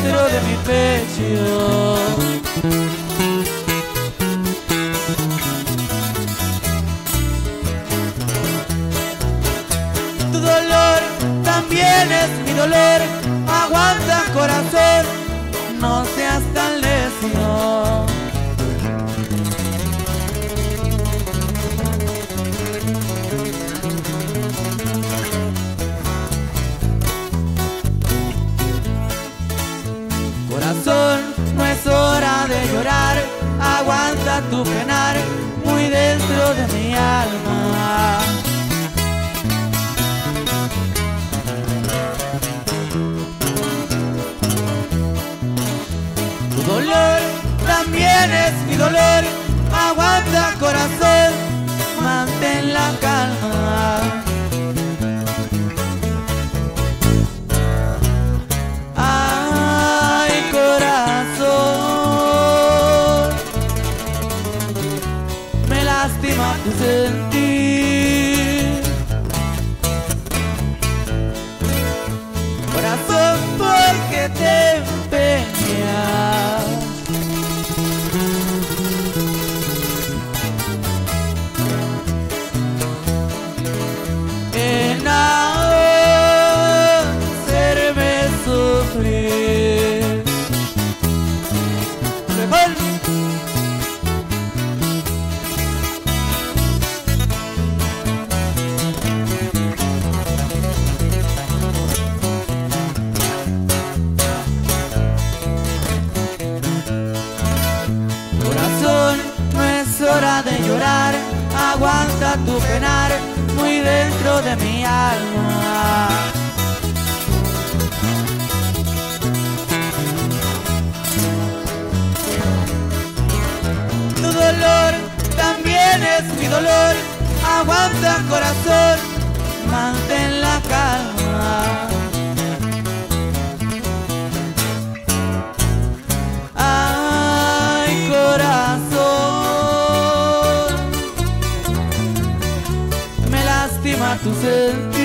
dentro de mi pecho. Tu dolor también es mi dolor. Aguanta, corazón, no seas tan necio. Corazón, no es hora de llorar. Aguanta tu penar muy dentro de mi alma. Tu dolor también es mi dolor. Aguanta, corazón, mantén la calma. Ay, corazón, me lastima tu sentir. Corazón, porque te empeñas en hacerme sufrir. Corazón, no es hora de llorar. Aguanta tu penar muy dentro de mi alma. Tu dolor también es mi dolor. Aguanta, corazón, mantén la calma. Ay, corazón, me lastima tu sentir.